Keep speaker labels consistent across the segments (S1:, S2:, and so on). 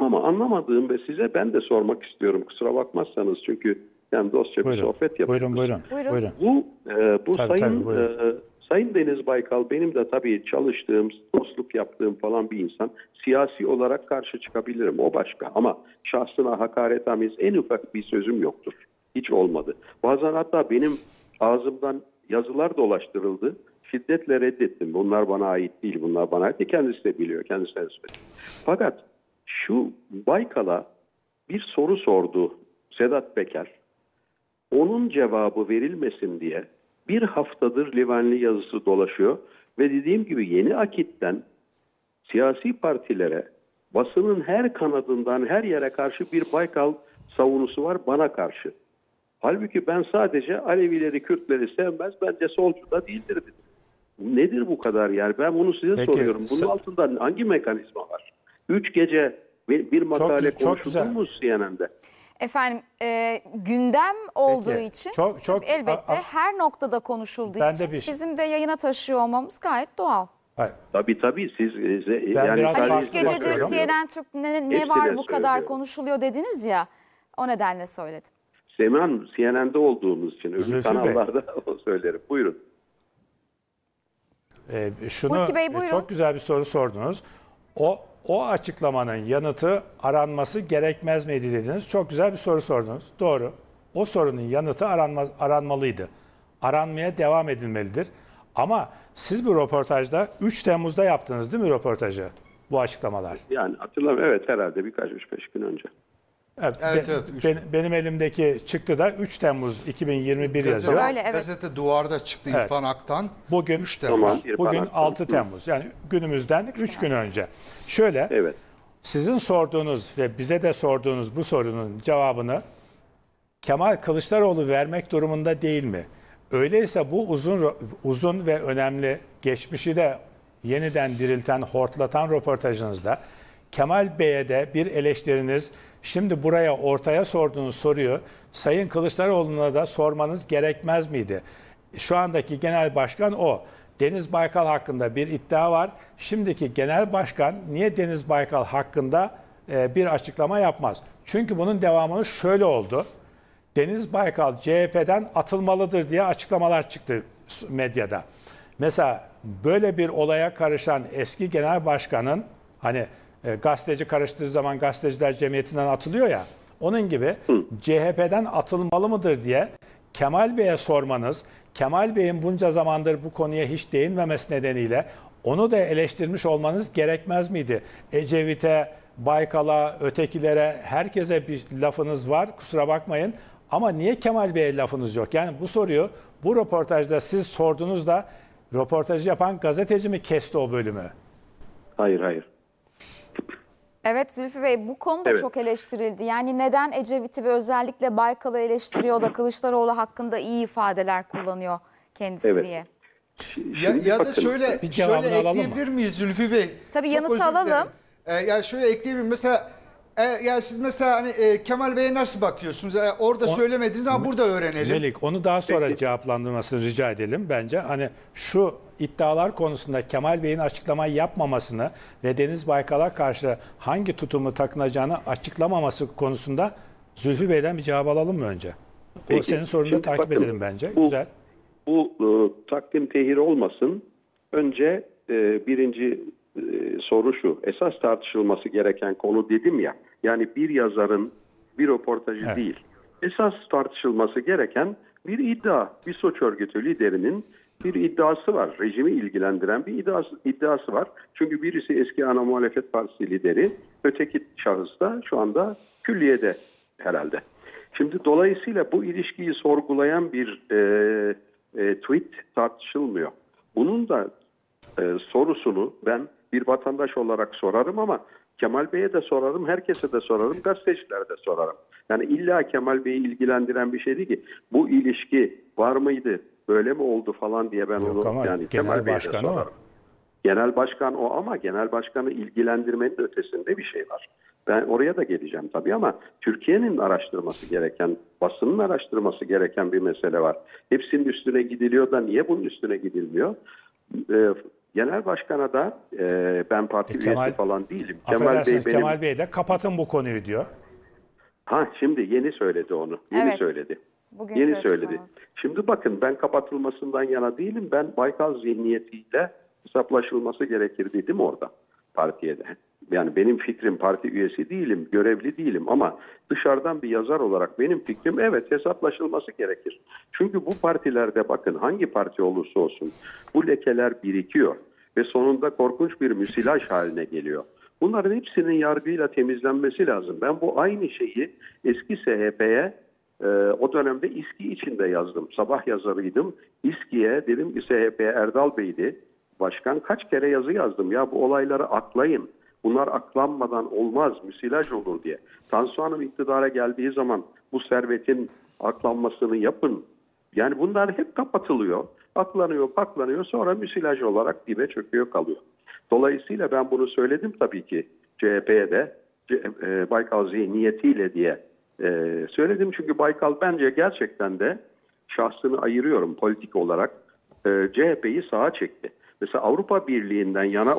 S1: Ama anlamadığım ve size ben de sormak istiyorum. Kusura bakmazsanız çünkü yani dostça bir sohbet yapıyoruz.
S2: Buyurun.
S1: Bu
S2: Tabii, buyurun.
S1: Sayın Deniz Baykal benim de tabii çalıştığım, dostluk yaptığım falan bir insan. Siyasi olarak karşı çıkabilirim. O başka. Ama şahsına hakaretamiz en ufak bir sözüm yoktur. Hiç olmadı. Bazen hatta benim ağzımdan yazılar dolaştırıldı. Şiddetle reddettim. Bunlar bana ait değil. Bunlar bana ait değil. Kendisi de biliyor. Kendisi de söylüyor. Fakat şu Baykal'a bir soru sordu Sedat Peker. Onun cevabı verilmesin diye bir haftadır Livaneli yazısı dolaşıyor ve dediğim gibi Yeni Akit'ten siyasi partilere, basının her kanadından her yere karşı bir Baykal savunusu var bana karşı. Halbuki ben sadece Alevileri, Kürtleri sevmez, bence solcu da değildir dedim. Nedir bu kadar yani? Ben bunu size soruyorum. Bunun altında hangi mekanizma var? 3 gece bir makale konuşuldu mu CNN'de?
S3: Efendim gündem olduğu için elbette her noktada konuşulduğu için bizim de yayına taşıyor olmamız gayet doğal.
S1: Hayır. Tabii siz
S3: yani 3 gecedir CNN Türk ne var bu kadar konuşuluyor dediniz ya, o nedenle söyledim.
S1: Semih CNN'de olduğumuz için öbür kanallarda söylerim. Buyurun.
S2: Bey, çok güzel bir soru sordunuz. O açıklamanın yanıtı aranması gerekmez miydi dediniz. Çok güzel bir soru sordunuz. Doğru. O sorunun yanıtı aranmalıydı. Aranmaya devam edilmelidir. Ama siz bu röportajda 3 Temmuz'da yaptınız değil mi röportajı? Bu açıklamalar.
S1: Yani hatırlamıyorum. Evet, herhalde birkaç 3-5 gün önce.
S2: Benim elimdeki çıktı da 3 Temmuz 2021 yazıyor.
S4: Öyle, evet. Gazete Duvar'da çıktı İrfan Aktan.
S2: Bugün
S4: 3 Temmuz.
S2: Bugün 6 Temmuz. Yani günümüzden 3 gün önce. Şöyle, sizin sorduğunuz ve bize de sorduğunuz bu sorunun cevabını Kemal Kılıçdaroğlu vermek durumunda değil mi? Öyleyse bu uzun ve önemli geçmişi de yeniden dirilten, hortlatan röportajınızda Kemal Bey'e de bir eleştiriniz, şimdi buraya ortaya sorduğunuz soruyu Sayın Kılıçdaroğlu'na da sormanız gerekmez miydi? Şu andaki genel başkan o. Deniz Baykal hakkında bir iddia var. Şimdiki genel başkan niye Deniz Baykal hakkında bir açıklama yapmaz? Çünkü bunun devamını şöyle oldu. Deniz Baykal CHP'den atılmalıdır diye açıklamalar çıktı medyada. Mesela böyle bir olaya karışan eski genel başkanın hani gazeteci karıştığı zaman gazeteciler cemiyetinden atılıyor ya, onun gibi CHP'den atılmalı mıdır diye Kemal Bey'e sormanız, Kemal Bey'in bunca zamandır bu konuya hiç değinmemesi nedeniyle onu da eleştirmiş olmanız gerekmez miydi? Ecevit'e, Baykal'a, ötekilere, herkese bir lafınız var, kusura bakmayın. Ama niye Kemal Bey'e lafınız yok? Yani bu soruyu bu röportajda siz sordunuz da röportajı yapan gazeteci mi kesti o bölümü?
S1: Hayır.
S3: Evet Zülfü Bey, bu konu da çok eleştirildi. Yani neden Ecevit'i ve özellikle Baykal'ı eleştiriyor da Kılıçdaroğlu hakkında iyi ifadeler kullanıyor kendisi diye.
S4: Ya da şöyle ekleyebilir miyiz Zülfü Bey?
S3: Tabii yanıtı alalım.
S4: Yani şöyle ekleyebilirim. Mesela yani siz mesela hani Kemal Bey'e nasıl bakıyorsunuz? Orada söylemediniz ama burada öğrenelim.
S2: Melik, onu daha sonra cevaplandırmasını rica edelim bence. Hani şu iddialar konusunda Kemal Bey'in açıklamayı yapmamasını ve Deniz Baykal'a karşı hangi tutumu takınacağını açıklamaması konusunda Zülfü Bey'den bir cevap alalım mı önce? O senin sorunu da takip edelim bence. Güzel.
S1: Bu takdim tehir olmasın. Önce birinci soru şu. Esas tartışılması gereken konu dedim ya. Yani bir yazarın bir röportajı değil. Esas tartışılması gereken bir iddia. Bir suç örgütü liderinin bir iddiası var. Rejimi ilgilendiren bir iddiası var. Çünkü birisi eski ana muhalefet partisi lideri. Öteki şahıs da şu anda külliyede herhalde. Şimdi dolayısıyla bu ilişkiyi sorgulayan bir tweet tartışılmıyor. Bunun da sorusunu ben bir vatandaş olarak sorarım ama Kemal Bey'e de sorarım, herkese de sorarım, gazetecilere de sorarım. Yani illa Kemal Bey'i ilgilendiren bir şey değil ki. Bu ilişki var mıydı, böyle mi oldu falan diye ben onu yani Kemal Bey'e de sorarım. Genel başkan o ama genel başkanı ilgilendirmenin ötesinde bir şey var. Ben oraya da geleceğim tabii ama Türkiye'nin araştırması gereken, basının araştırması gereken bir mesele var. Hepsinin üstüne gidiliyor da niye bunun üstüne gidilmiyor? Genel başkana da ben parti üyesi falan değilim.
S2: Kemal Bey de kapatın bu konuyu diyor.
S1: Ha, şimdi yeni söyledi onu. Yeni
S3: Evet.
S1: söyledi.
S3: Bugünkü
S1: Yeni söyledi.
S3: açıklaması.
S1: Şimdi bakın, ben kapatılmasından yana değilim. Ben Baykal zihniyetiyle hesaplaşılması gerekir dedim orada partiye de. Yani benim fikrim, parti üyesi değilim, görevli değilim ama dışarıdan bir yazar olarak benim fikrim, evet, hesaplaşılması gerekir. Çünkü bu partilerde, bakın hangi parti olursa olsun, bu lekeler birikiyor ve sonunda korkunç bir müsilaj haline geliyor. Bunların hepsinin yargıyla temizlenmesi lazım. Ben bu aynı şeyi eski SHP'ye o dönemde İSKİ içinde yazdım. Sabah yazarıydım. İSKİ'ye dedim ki, SHP'ye Erdal Bey'di başkan, kaç kere yazı yazdım. Ya bu olayları aklayın. Bunlar aklanmadan olmaz, müsilaj olur diye. Tansu Hanım iktidara geldiği zaman bu servetin aklanmasını yapın. Yani bunlar hep kapatılıyor. Aklanıyor, paklanıyor, sonra müsilaj olarak dibe çöküyor kalıyor. Dolayısıyla ben bunu söyledim tabii ki CHP'ye de Baykal zihniyetiyle diye söyledim. Çünkü Baykal bence gerçekten de, şahsını ayırıyorum politik olarak, CHP'yi sağa çekti. Mesela Avrupa Birliği'nden yana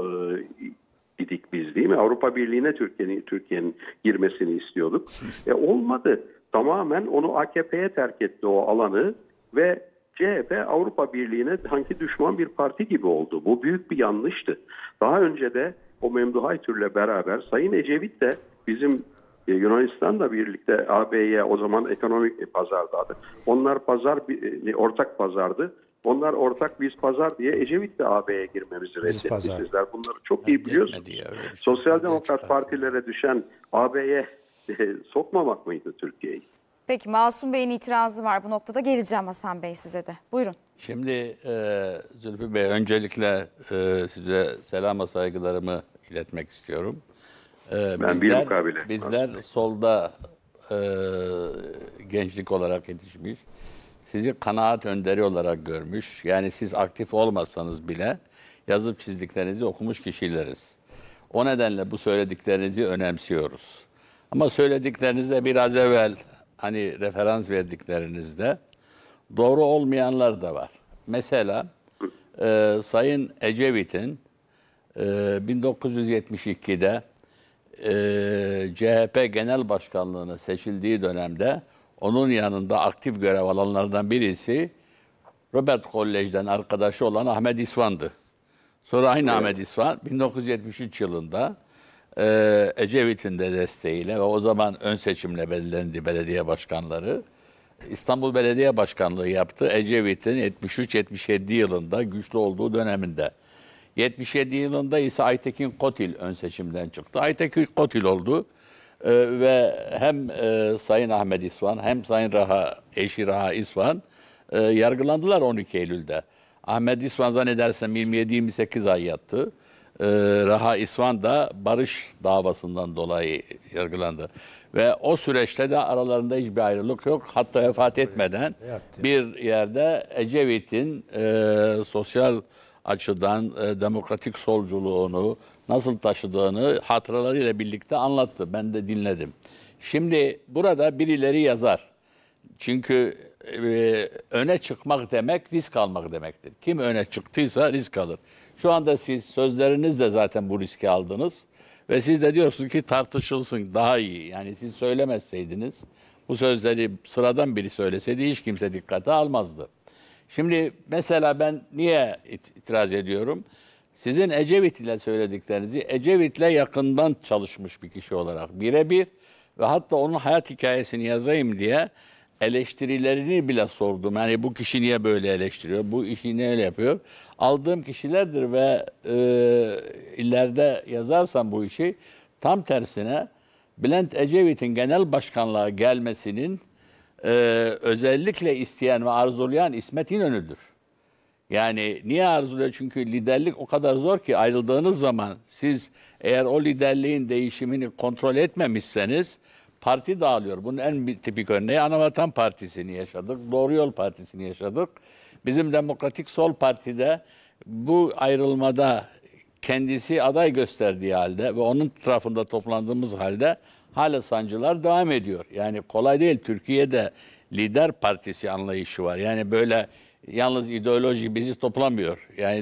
S1: idik biz, değil mi? Avrupa Birliği'ne Türkiye'nin girmesini istiyorduk. Olmadı. Tamamen onu AKP'ye terk etti o alanı ve CHP Avrupa Birliği'ne sanki düşman bir parti gibi oldu. Bu büyük bir yanlıştı. Daha önce de o Memduh Aytürk'le beraber Sayın Ecevit de bizim Yunanistan'la birlikte AB'ye, o zaman ekonomik pazardadı. Onlar ortak pazardı. Onlar ortak, biz pazar diye Ecevit de AB'ye girmemizi reddetti. Sizler bunları çok iyi biliyorsunuz. Sosyal Demokrat partilere düşen AB'ye sokmamak mıydı Türkiye'yi?
S3: Peki, Masum Bey'in itirazı var bu noktada. Geleceğim Hasan Bey size de. Buyurun.
S5: Şimdi Zülfü Bey, öncelikle size selam ve saygılarımı iletmek istiyorum. Bizler solda gençlik olarak yetişmiş, sizi kanaat önderi olarak görmüş, yani siz aktif olmasanız bile yazıp çizdiklerinizi okumuş kişileriz. O nedenle bu söylediklerinizi önemsiyoruz. Ama söylediklerinizde biraz evvel hani referans verdiklerinizde doğru olmayanlar da var. Mesela Sayın Ecevit'in 1972'de CHP Genel Başkanlığı'na seçildiği dönemde onun yanında aktif görev alanlardan birisi Robert Kolej'den arkadaşı olan Ahmet İsvan'dı. Sonra aynı Ahmet İsvan 1973 yılında Ecevit'in de desteğiyle ve o zaman ön seçimle belirlendi belediye başkanları. İstanbul Belediye Başkanlığı yaptı. Ecevit'in 73-77 yılında güçlü olduğu döneminde. 77 yılında ise Aytekin Kotil ön seçimden çıktı. Aytekin Kotil oldu ve hem Sayın Ahmet İsvan hem Sayın eşi Raha İsvan yargılandılar 12 Eylül'de. Ahmet İsvan zannedersem 27-28 ay yattı. Raha İsvan da barış davasından dolayı yargılandı. Ve o süreçte de aralarında hiçbir ayrılık yok. Hatta vefat etmeden bir yerde Ecevit'in sosyal açıdan demokratik solculuğunu nasıl taşıdığını hatıralarıyla birlikte anlattı. Ben de dinledim. Şimdi burada birileri yazar. Çünkü öne çıkmak demek risk almak demektir. Kim öne çıktıysa risk alır. Şu anda siz sözlerinizle zaten bu riski aldınız. Ve siz de diyorsunuz ki tartışılsın daha iyi. Yani siz söylemezseydiniz, bu sözleri sıradan biri söyleseydi hiç kimse dikkate almazdı. Şimdi mesela ben niye itiraz ediyorum? Sizin Ecevit ile söylediklerinizi Ecevit'le yakından çalışmış bir kişi olarak birebir ve hatta onun hayat hikayesini yazayım diye eleştirilerini bile sordum. Yani bu kişi niye böyle eleştiriyor, bu işi niye öyle yapıyor? Aldığım kişilerdir ve ileride yazarsam bu işi tam tersine Bülent Ecevit'in genel başkanlığa gelmesinin özellikle isteyen ve arzulayan İsmet İnönü'dür. Yani niye arzuluyor? Çünkü liderlik o kadar zor ki ayrıldığınız zaman siz eğer o liderliğin değişimini kontrol etmemişseniz parti dağılıyor. Bunun en tipik örneği Anavatan Partisi'ni yaşadık. Doğru Yol Partisi'ni yaşadık. Bizim Demokratik Sol Parti'de bu ayrılmada kendisi aday gösterdiği halde ve onun etrafında toplandığımız halde hala sancılar devam ediyor. Yani kolay değil. Türkiye'de lider partisi anlayışı var. Yani böyle yalnız ideoloji bizi toplamıyor. Yani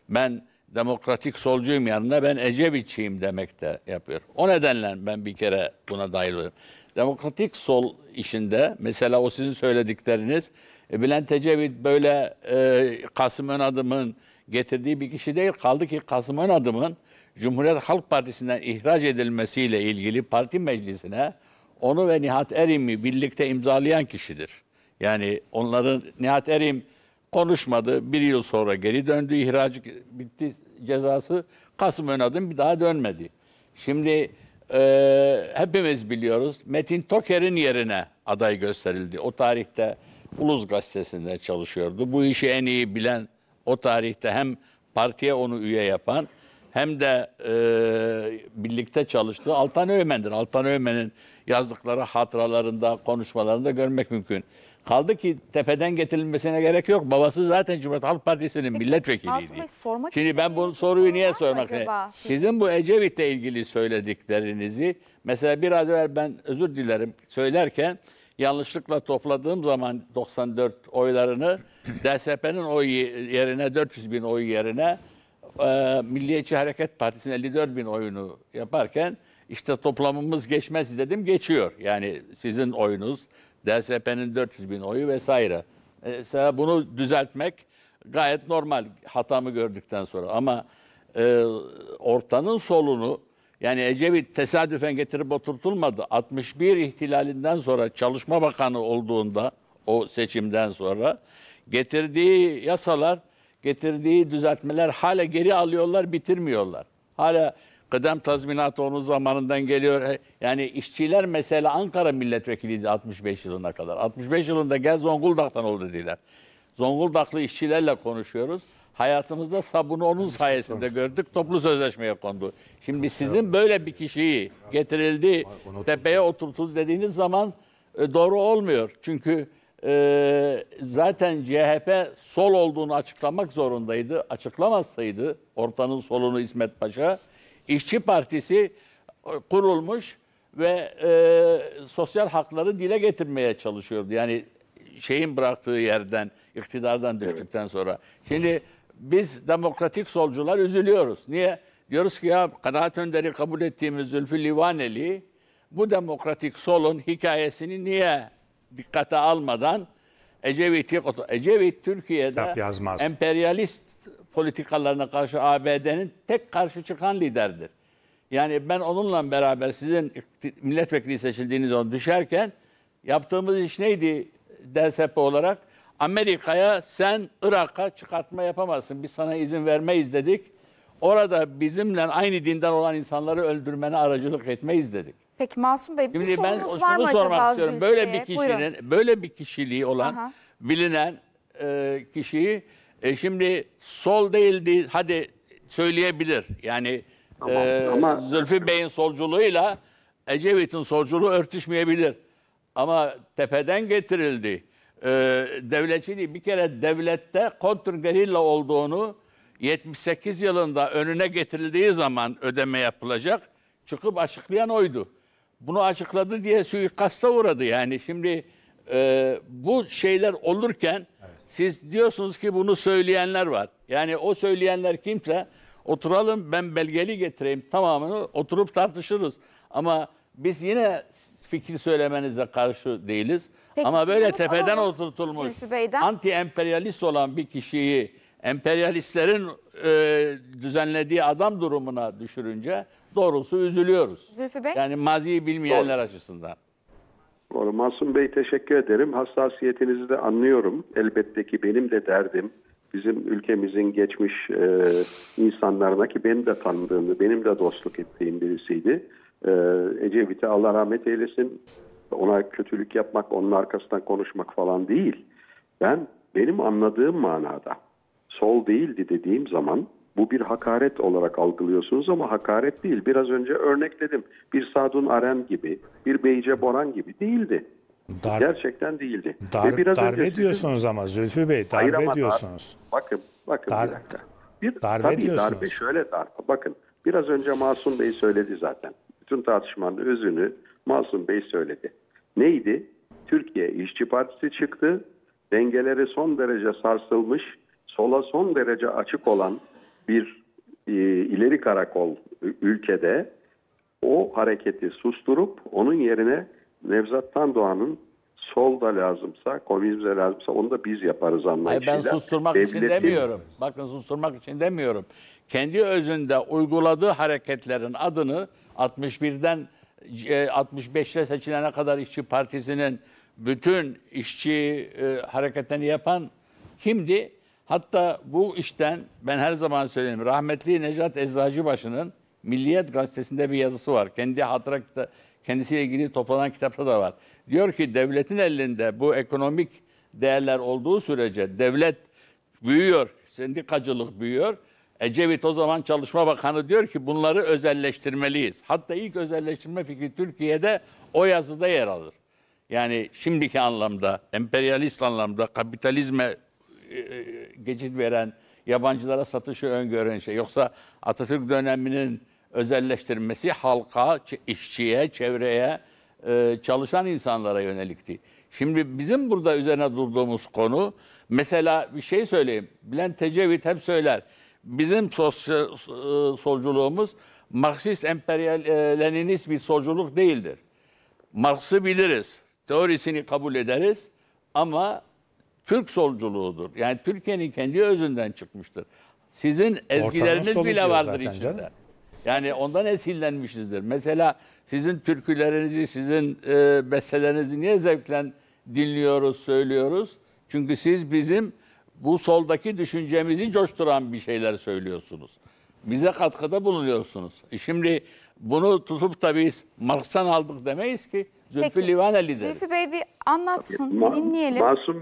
S5: ben demokratik solcuyum yanında ben Ecevitçiyim demek de yapıyor. O nedenle ben bir kere buna dahil oluyorum. Demokratik sol işinde mesela o sizin söyledikleriniz Bülent Ecevit böyle Kasım Önadım'ın getirdiği bir kişi değil. Kaldı ki Kasım Önadım'ın Cumhuriyet Halk Partisi'nden ihraç edilmesiyle ilgili parti meclisine onu ve Nihat Erim'i birlikte imzalayan kişidir. Yani onların Nihat Erim konuşmadı. Bir yıl sonra geri döndü. İhraç bitti cezası. Kasım Önadım bir daha dönmedi. Şimdi hepimiz biliyoruz. Metin Toker'in yerine aday gösterildi. O tarihte Ulus Gazetesi'nde çalışıyordu. Bu işi en iyi bilen o tarihte hem partiye onu üye yapan hem de birlikte çalıştığı Altan Öğmen'dir. Altan Öğmen'in yazdıkları hatıralarında, konuşmalarında görmek mümkün. Kaldı ki tepeden getirilmesine gerek yok. Babası zaten Cumhuriyet Halk Partisi'nin milletvekiliydi. Şimdi ben bu soruyu niye sormak istiyorum? Sizin bu Ecevit'le ilgili söylediklerinizi mesela biraz evvel ben özür dilerim söylerken yanlışlıkla topladığım zaman 94 oylarını DSP'nin oy yerine 400 bin oy yerine Milliyetçi Hareket Partisi'nin 54 bin oyunu yaparken işte toplamımız geçmez dedim geçiyor. Yani sizin oyunuz DSP'nin 400 bin oyu vesaire. Mesela bunu düzeltmek gayet normal hatamı gördükten sonra ama ortanın solunu yani Ecevit tesadüfen getirip oturtulmadı. 61 ihtilalinden sonra Çalışma Bakanı olduğunda o seçimden sonra getirdiği yasalar, getirdiği düzeltmeler hala geri alıyorlar, bitirmiyorlar. Hala kıdem tazminatı onun zamanından geliyor. Yani işçiler mesela Ankara milletvekiliydi 65 yılına kadar. 65 yılında gel Zonguldak'tan ol dediler. Zonguldaklı işçilerle konuşuyoruz. Hayatımızda sabunu onun sayesinde gördük. Toplu sözleşmeye kondu. Şimdi sizin böyle bir kişiyi getirildi, tepeye oturtuldu dediğiniz zaman doğru olmuyor. Çünkü zaten CHP sol olduğunu açıklamak zorundaydı. Açıklamazsaydı ortanın solunu İsmet Paşa, İşçi Partisi kurulmuş ve sosyal hakları dile getirmeye çalışıyordu. Yani şeyin bıraktığı yerden, iktidardan düştükten sonra. Şimdi biz demokratik solcular üzülüyoruz. Niye? Diyoruz ki ya kanaat önderi kabul ettiğimiz Zülfü Livaneli bu solun hikayesini niye dikkate almadan Ecevit Türkiye'de emperyalist politikalarına karşı ABD'nin tek karşı çıkan liderdir. Yani ben onunla beraber sizin milletvekili seçildiğiniz zaman düşerken yaptığımız iş neydi DSP olarak? Amerika'ya sen Irak'a çıkartma yapamazsın. Biz sana izin vermeyiz dedik. Orada bizimle aynı dinden olan insanları öldürmene aracılık etmeyiz dedik.
S3: Peki Masum Bey bir
S5: Şimdi ben
S3: sorunuz var mı
S5: sormak
S3: acaba
S5: istiyorum. Böyle bir kişinin, böyle bir kişiliği olan bilinen kişiyi şimdi sol değildi hadi söyleyebilir. Yani ama Zülfü Bey'in solculuğuyla Ecevit'in solculuğu örtüşmeyebilir. Ama tepeden getirildi. Devletçiliği bir kere devlette kontrgerilla olduğunu 78 yılında önüne getirildiği zaman ödeme yapılacak çıkıp açıklayan oydu. Bunu açıkladı diye suikasta uğradı. Yani şimdi bu şeyler olurken siz diyorsunuz ki bunu söyleyenler var. Yani o söyleyenler kimse oturalım ben belgeli getireyim tamamını oturup tartışırız. Ama biz yine fikir söylemenize karşı değiliz.
S3: Peki,
S5: ama böyle tepeden oturtulmuş anti-emperyalist olan bir kişiyi emperyalistlerin düzenlediği adam durumuna düşürünce doğrusu üzülüyoruz.
S3: Zülfü Bey?
S5: Yani maziyi bilmeyenler açısından.
S1: Masum Bey teşekkür ederim. Hassasiyetinizi de anlıyorum. Elbette ki benim de derdim bizim ülkemizin geçmiş insanlarına ki benim de tanıdığım, benim de dostluk ettiğim birisiydi. Ecevit'e Allah rahmet eylesin. Ona kötülük yapmak, onun arkasından konuşmak falan değil. Benim anladığım manada sol değildi dediğim zaman bu bir hakaret olarak algılıyorsunuz ama hakaret değil. Biraz önce örnekledim. Bir Sadun Aren gibi, bir Beyce Boran gibi değildi. Gerçekten değildi.
S2: Ve biraz darbe diyorsunuz ama Zülfü Bey, darbe diyorsunuz.
S1: Bakın bir dakika.
S2: Darbe
S1: şöyle darbe. Bakın biraz önce Masum Bey söyledi zaten. Bütün tartışmanın özünü Masum Bey söyledi. Neydi? Türkiye İşçi Partisi çıktı. Dengeleri son derece sarsılmış, sola son derece açık olan bir ileri karakol ülkede o hareketi susturup onun yerine Nevzat Tandoğan'ın solda lazımsa, komünizmde lazımsa onu da biz yaparız
S5: Hayır,
S1: anlayışıyla.
S5: ben susturmak için demiyorum. Bakın susturmak için demiyorum. Kendi özünde uyguladığı hareketlerin adını 61'den 65'te seçilene kadar İşçi Partisi'nin bütün işçi hareketlerini yapan kimdi? Hatta bu işten ben her zaman söyleyeyim. Rahmetli Necat Eczacıbaşı'nın Milliyet Gazetesi'nde bir yazısı var. Kendi hatıra kendisiyle ilgili toplanan kitapta da var. Diyor ki devletin elinde bu ekonomik değerler olduğu sürece devlet büyüyor, sendikacılık büyüyor. Ecevit o zaman Çalışma Bakanı diyor ki bunları özelleştirmeliyiz. Hatta ilk özelleştirme fikri Türkiye'de o yazıda yer alır. Yani şimdiki anlamda, emperyalist anlamda kapitalizme geçit veren, yabancılara satışı öngören şey. Yoksa Atatürk döneminin özelleştirmesi halka, işçiye, çevreye, çalışan insanlara yönelikti. Şimdi bizim burada üzerine durduğumuz konu, mesela bir şey söyleyeyim. Bülent Ecevit hep söyler. Bizim solculuğumuz Marksist emperyal Leninist bir solculuk değildir. Marx'ı biliriz, teorisini kabul ederiz ama Türk solculuğudur. Yani Türkiye'nin kendi özünden çıkmıştır. Sizin ezgileriniz
S2: solu
S5: bile
S2: diyor
S5: vardır
S2: zaten
S5: içinde.
S2: canım.
S5: Yani ondan esinlenmişizdir. Mesela sizin türkülerinizi, sizin bestelerinizi niye zevkle dinliyoruz, söylüyoruz? Çünkü siz bizim bu soldaki düşüncemizi coşturan bir şeyler söylüyorsunuz. Bize katkıda bulunuyorsunuz. Şimdi bunu tutup da biz Marx'tan aldık demeyiz ki. Zülfü
S3: Peki,
S5: Livaneli'dir.
S3: Zülfü Bey bir anlatsın, bir dinleyelim.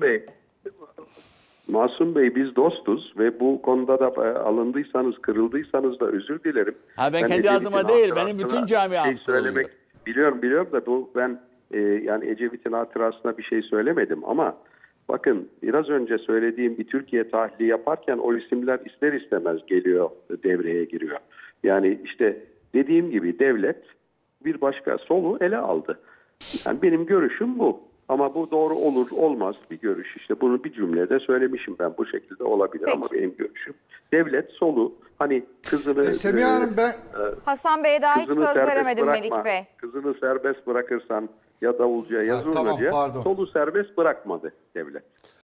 S1: Masum Bey biz dostuz ve bu konuda da alındıysanız, kırıldıysanız da özür dilerim.
S5: Ben kendi
S1: Ecevit'in
S5: adıma değil, benim
S1: hatırasına
S5: bütün camiam
S1: söylemek biliyorum da bu ben yani Ecevit'in hatırasına bir şey söylemedim ama bakın biraz önce söylediğim bir Türkiye tahlili yaparken o isimler ister istemez geliyor, devreye giriyor. Yani işte dediğim gibi devlet bir başka solu ele aldı. Yani benim görüşüm bu. Ama bu doğru olur olmaz bir görüş. İşte bunu bir cümlede söylemişim ben. Bu şekilde olabilir.
S3: Peki.
S1: Ama benim görüşüm. Devlet solu hani kızını...
S4: Semiha Hanım ben...
S3: Hasan Bey'e daha hiç
S1: kızını
S3: söz
S1: serbest
S3: veremedim
S1: bırakma.
S3: Melik Bey.
S1: Kızını serbest bırakırsan ya davulcuya ya
S4: tamam,
S1: zurnacıya
S4: pardon.
S1: solu serbest bırakmadı devlet.